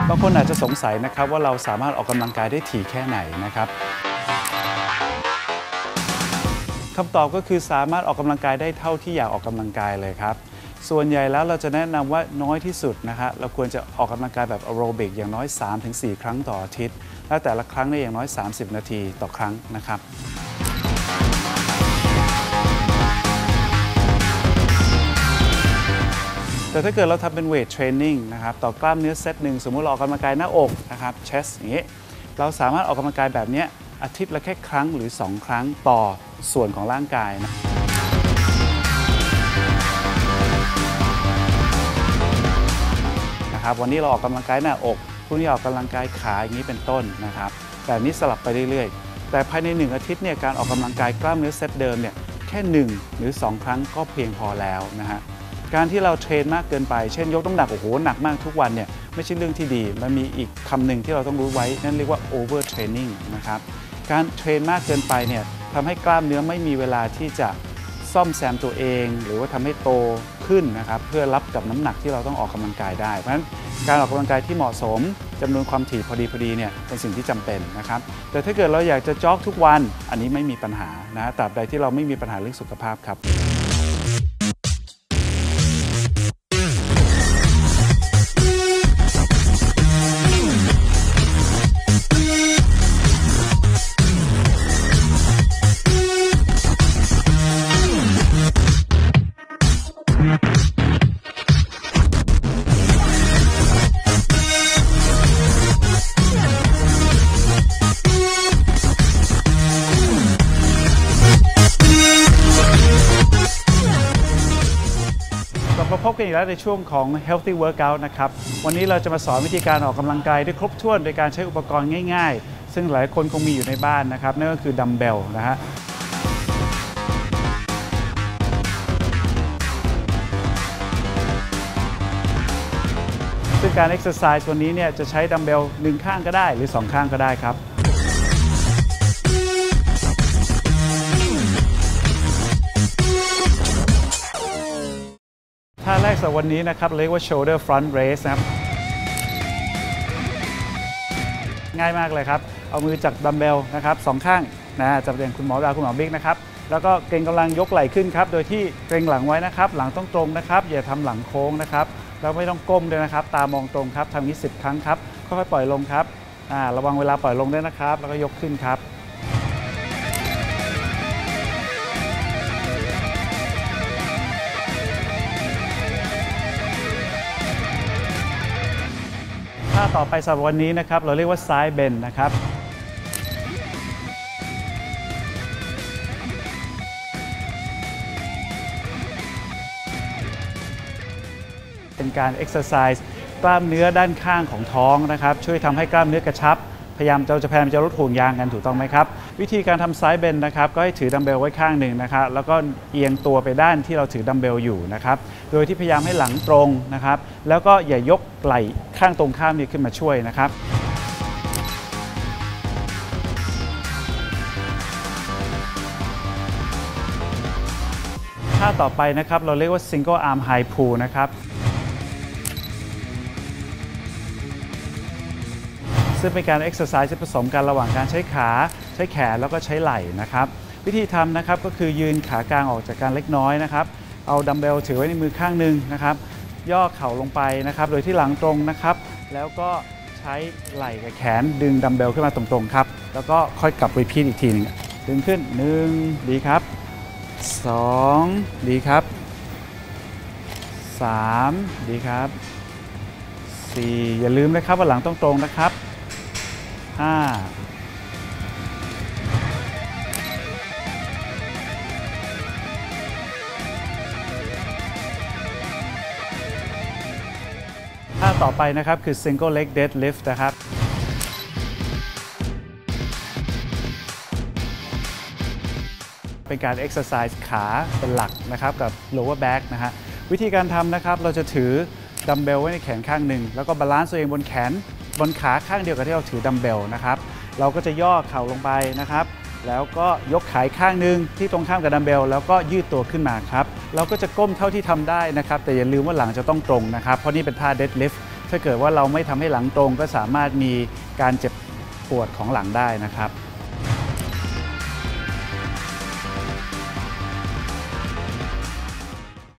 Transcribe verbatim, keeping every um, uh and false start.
บางคนอาจจะสงสัยนะครับว่าเราสามารถออกกำลังกายได้ถี่แค่ไหนนะครับคำตอบก็คือสามารถออกกำลังกายได้เท่าที่อยากออกกำลังกายเลยครับส่วนใหญ่แล้วเราจะแนะนำว่าน้อยที่สุดนะครับเราควรจะออกกำลังกายแบบแอโรบิกอย่างน้อย สามถึงสี่ ครั้งต่ออาทิตย์และแต่ละครั้งได้อย่างน้อยสามสิบนาทีต่อครั้งนะครับแต่ถ้าเกิดเราทำเป็นเวทเทรนนิ่งนะครับต่อกล้ามเนื้อเซตหนึ่งสมมุติเราออกกำลังกายหน้าอกนะครับเชสอย่างนี้เราสามารถออกกำลังกายแบบนี้อาทิตย์ละแค่ครั้งหรือสองครั้งต่อส่วนของร่างกายนะนะครับวันนี้เราออกกำลังกายหน้าอกพรุ่งนี้ออกกำลังกายขาอย่างนี้เป็นต้นนะครับแบบนี้สลับไปเรื่อยๆแต่ภายในหนึ่งอาทิตย์เนี่ยการออกกำลังกายกล้ามเนื้อเซตเดิมเนี่ยแค่หนึ่งหรือสองครั้งก็เพียงพอแล้วนะฮะการที่เราเทรนมากเกินไปเช่นยกน้ำหนักโอ้โหหนักมากทุกวันเนี่ยไม่ใช่เรื่องที่ดีมันมีอีกคำหนึ่งที่เราต้องรู้ไว้นั่นเรียกว่า over training นะครับการเทรนมากเกินไปเนี่ยทำให้กล้ามเนื้อไม่มีเวลาที่จะซ่อมแซมตัวเองหรือว่าทำให้โตขึ้นนะครับเพื่อรับกับน้ำหนักที่เราต้องออกกำลังกายได้เพราะฉะนั้นการออกกำลังกายที่เหมาะสมจำนวนความถี่พอดีพอดีเนี่ยเป็นสิ่งที่จำเป็นนะครับแต่ถ้าเกิดเราอยากจะจ็อกทุกวันอันนี้ไม่มีปัญหานะตราบใดที่เราไม่มีปัญหาเรื่องสุขภาพครับมาพบกันอีกแล้วในช่วงของ Healthy Workout นะครับวันนี้เราจะมาสอนวิธีการออกกำลังกายได้ครบถ้วนโดยการใช้อุปกรณ์ง่ายๆซึ่งหลายคนคงมีอยู่ในบ้านนะครับนั่นก็คือดัมเบลนะฮะซึ่งการ Exercise วันนี้เนี่ยจะใช้ดัมเบลหนึ่งข้างก็ได้หรือสองข้างก็ได้ครับท่าแรกสำหรับวันนี้นะครับเรียกว่า shoulder front raise นะครับง่ายมากเลยครับเอามือจับดัมเบลนะครับสองข้างนะจับอย่างคุณหมอดาวคุณหมอบิ๊กนะครับแล้วก็เกร็งกำลังยกไหล่ขึ้นครับโดยที่เกร็งหลังไว้นะครับหลังต้องตรงนะครับอย่าทำหลังโค้งนะครับแล้วไม่ต้องก้มด้วยนะครับตามองตรงครับทำนี้สิบครั้งครับค่อยๆปล่อยลงครับระวังเวลาปล่อยลงด้วยนะครับแล้วก็ยกขึ้นครับท่าต่อไปสำหรับวันนี้นะครับเราเรียกว่าซ้ายเบนนะครับเป็นการเอ็กซ์ไซส์กล้ามเนื้อด้านข้างของท้องนะครับช่วยทำให้กล้ามเนื้อกระชับพยายามเราจะพยายามจะลดห่วงยางกันถูกต้องไหมครับวิธีการทำซ้ายเบนนะครับก็ให้ถือดัมเบลไว้ข้างหนึ่งนะครับแล้วก็เอียงตัวไปด้านที่เราถือดัมเบลอยู่นะครับโดยที่พยายามให้หลังตรงนะครับแล้วก็อย่ายกไหล่ข้างตรงข้ามนี้ขึ้นมาช่วยนะครับท่าต่อไปนะครับเราเรียกว่า single arm high pull นะครับซึ่งเป็นการเอ็กซ์ไซส์ที่ผสมกันระหว่างการใช้ขาใช้แขนแล้วก็ใช้ไหล่นะครับวิธีทำนะครับก็คือยืนขากลางออกจากกันเล็กน้อยนะครับเอาดัมเบลถือไว้ในมือข้างหนึ่งนะครับย่อเข่าลงไปนะครับโดยที่หลังตรงนะครับแล้วก็ใช้ไหล่กับแขนดึงดัมเบลขึ้นมาตรงๆครับแล้วก็ค่อยกลับรีพีทอีกทีนึงดึงขึ้นหนึ่งดีครับสองดีครับสามดีครับสี่อย่าลืมนะครับว่าหลังต้องตรงนะครับห้าท่าต่อไปนะครับคือ single leg deadlift นะครับเป็นการ exercise ขาเป็นหลักนะครับกับ lower back นะฮะวิธีการทำนะครับเราจะถือดัมเบลไว้ในแขนข้างหนึ่งแล้วก็บาลานซ์ตัวเองบนแขนบนขาข้างเดียวกับที่เราถือดัมเบลนะครับเราก็จะย่อเข่าลงไปนะครับแล้วก็ยกขาข้างหนึ่งที่ตรงข้ามกับดัมเบลแล้วก็ยืดตัวขึ้นมาครับเราก็จะก้มเท่าที่ทำได้นะครับแต่อย่าลืมว่าหลังจะต้องตรงนะครับเพราะนี่เป็นท่า deadlift ถ้าเกิดว่าเราไม่ทำให้หลังตรงก็สามารถมีการเจ็บปวดของหลังได้นะครับ